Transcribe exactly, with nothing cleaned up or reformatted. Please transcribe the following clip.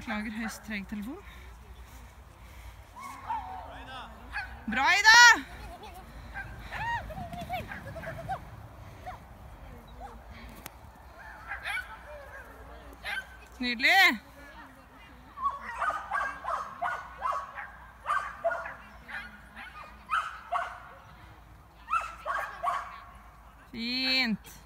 Beklager høyst treg telefon. Bra, Ida! Nydelig! Fint!